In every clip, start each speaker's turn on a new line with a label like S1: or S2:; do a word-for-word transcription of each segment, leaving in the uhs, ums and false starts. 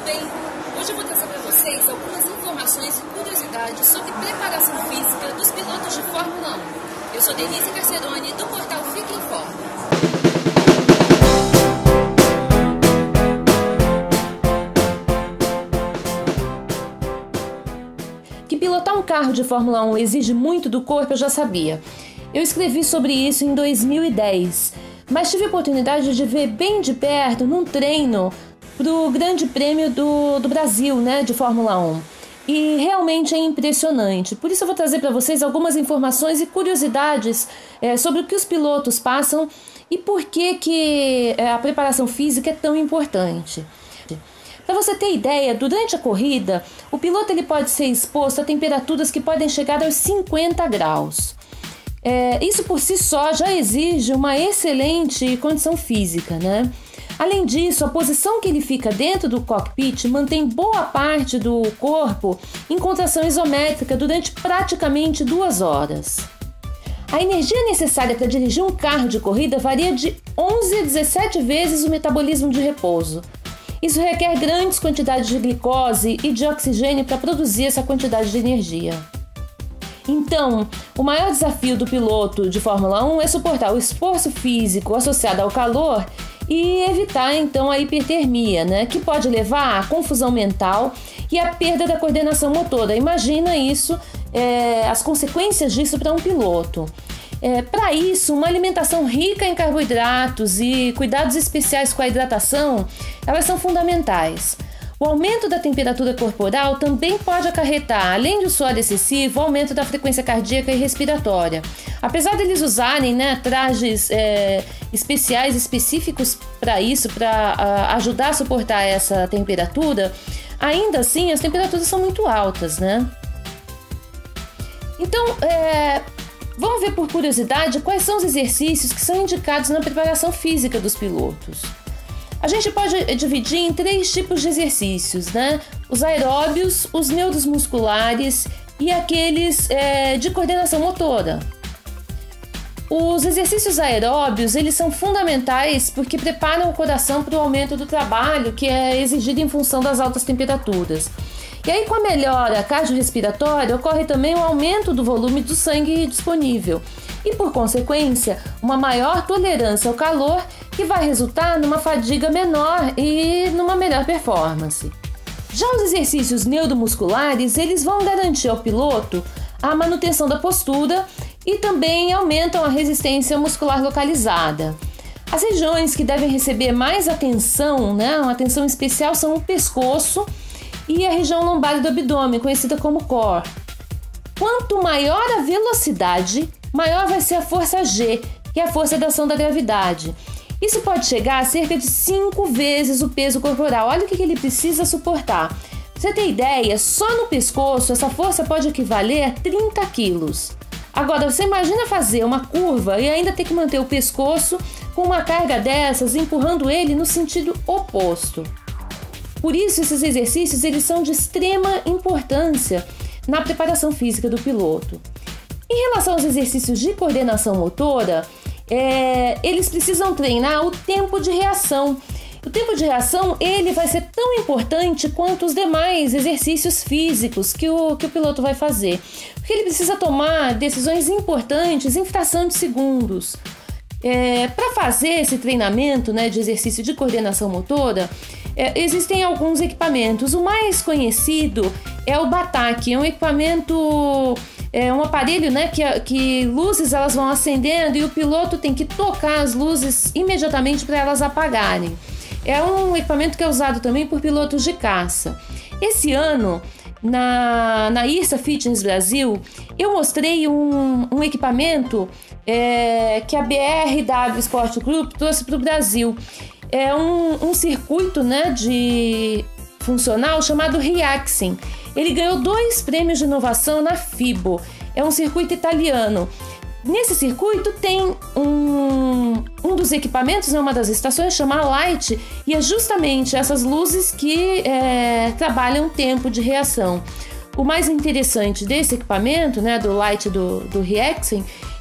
S1: bem? Hoje eu vou trazer para vocês algumas informações e curiosidades sobre preparação física dos pilotos de Fórmula um. Eu sou Denise Carcerone, do portal Fica em Forma. Que pilotar um carro de Fórmula um exige muito do corpo, eu já sabia. Eu escrevi sobre isso em dois mil e dez, mas tive a oportunidade de ver bem de perto num treino para o Grande Prêmio do, do Brasil, né, de Fórmula um. E realmente é impressionante. Por isso eu vou trazer para vocês algumas informações e curiosidades é, sobre o que os pilotos passam e por que, que é, a preparação física é tão importante. Para você ter ideia, durante a corrida, o piloto ele pode ser exposto a temperaturas que podem chegar aos cinquenta graus. É, isso por si só já exige uma excelente condição física, né? Além disso, a posição que ele fica dentro do cockpit mantém boa parte do corpo em contração isométrica durante praticamente duas horas. A energia necessária para dirigir um carro de corrida varia de onze a dezessete vezes o metabolismo de repouso. Isso requer grandes quantidades de glicose e de oxigênio para produzir essa quantidade de energia. Então, o maior desafio do piloto de Fórmula um é suportar o esforço físico associado ao calor e evitar então a hipertermia, né, que pode levar à confusão mental e à perda da coordenação motora. Imagina isso, é, as consequências disso para um piloto. É, para isso, uma alimentação rica em carboidratos e cuidados especiais com a hidratação, elas são fundamentais. O aumento da temperatura corporal também pode acarretar, além do suor excessivo, o aumento da frequência cardíaca e respiratória. Apesar deles usarem, né, trajes é, especiais, específicos para isso, para ajudar a suportar essa temperatura, ainda assim as temperaturas são muito altas, né? Então, é, vamos ver por curiosidade quais são os exercícios que são indicados na preparação física dos pilotos. A gente pode dividir em três tipos de exercícios, né? Os aeróbios, os neutros musculares e aqueles é, de coordenação motora. Os exercícios aeróbios, eles são fundamentais porque preparam o coração para o aumento do trabalho que é exigido em função das altas temperaturas. E aí, com a melhora cardiorrespiratória, ocorre também o aumento do volume do sangue disponível e, por consequência, uma maior tolerância ao calor que vai resultar numa fadiga menor e numa melhor performance. Já os exercícios neuromusculares, eles vão garantir ao piloto a manutenção da postura e também aumentam a resistência muscular localizada. As regiões que devem receber mais atenção, né, uma atenção especial, são o pescoço e a região lombar do abdômen, conhecida como core. Quanto maior a velocidade, maior vai ser a força G, que é a força da ação da gravidade. Isso pode chegar a cerca de cinco vezes o peso corporal. Olha o que ele precisa suportar. Pra você ter ideia, só no pescoço essa força pode equivaler a trinta quilos. Agora, você imagina fazer uma curva e ainda ter que manter o pescoço com uma carga dessas, empurrando ele no sentido oposto. Por isso, esses exercícios eles são de extrema importância na preparação física do piloto. Em relação aos exercícios de coordenação motora, é, eles precisam treinar o tempo de reação. O tempo de reação ele vai ser tão importante quanto os demais exercícios físicos que o, que o piloto vai fazer, porque ele precisa tomar decisões importantes em fração de segundos. É, para fazer esse treinamento, né, de exercício de coordenação motora, é, existem alguns equipamentos. O mais conhecido é o BATAC, é um equipamento, é um aparelho, né, que, que luzes elas vão acendendo e o piloto tem que tocar as luzes imediatamente para elas apagarem. É um equipamento que é usado também por pilotos de caça. Esse ano, na, na IRSA Fitness Brasil, eu mostrei um, um equipamento é, que a B R W Sport Group trouxe para o Brasil. É um, um circuito, né, de funcional chamado Reaxing. Ele ganhou dois prêmios de inovação na FIBO. É um circuito italiano. Nesse circuito tem um, um dos equipamentos, né, uma das estações, chama Light, e é justamente essas luzes que é, trabalham o tempo de reação. O mais interessante desse equipamento, né, do Light do, do Reaxing,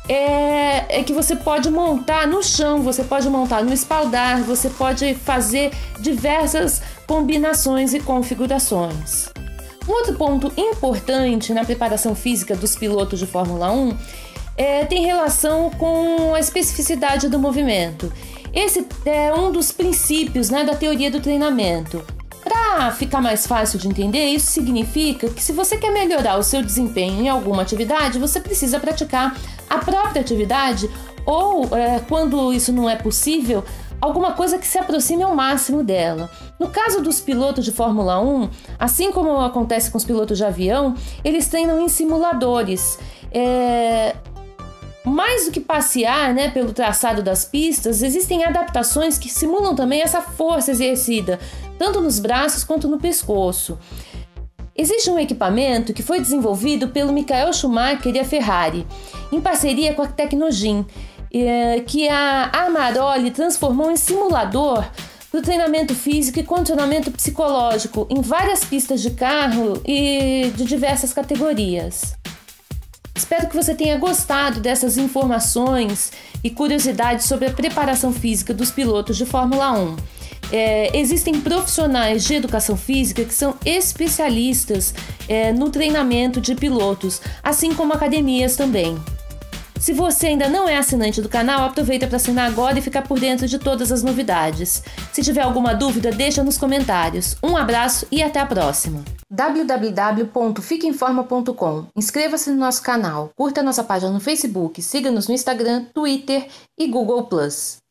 S1: é, é que você pode montar no chão, você pode montar no espaldar, você pode fazer diversas combinações e configurações. Um outro ponto importante na preparação física dos pilotos de Fórmula um é, tem relação com a especificidade do movimento. Esse é um dos princípios, né, da teoria do treinamento. Para ficar mais fácil de entender, isso significa que se você quer melhorar o seu desempenho em alguma atividade, você precisa praticar a própria atividade ou, é, quando isso não é possível, alguma coisa que se aproxime ao máximo dela. No caso dos pilotos de Fórmula um, assim como acontece com os pilotos de avião, eles treinam em simuladores. É... Mais do que passear, né, pelo traçado das pistas, existem adaptações que simulam também essa força exercida, tanto nos braços quanto no pescoço. Existe um equipamento que foi desenvolvido pelo Michael Schumacher e a Ferrari, em parceria com a Tecnogym, que a Amaroli transformou em simulador para o treinamento físico e condicionamento psicológico em várias pistas de carro e de diversas categorias. Espero que você tenha gostado dessas informações e curiosidades sobre a preparação física dos pilotos de Fórmula um. É, existem profissionais de educação física que são especialistas é, no treinamento de pilotos, assim como academias também. Se você ainda não é assinante do canal, aproveita para assinar agora e ficar por dentro de todas as novidades. Se tiver alguma dúvida, deixa nos comentários. Um abraço e até a próxima! w w w ponto fique em forma ponto com. Inscreva-se no nosso canal, curta nossa página no Facebook, siga-nos no Instagram, Twitter e Google plus.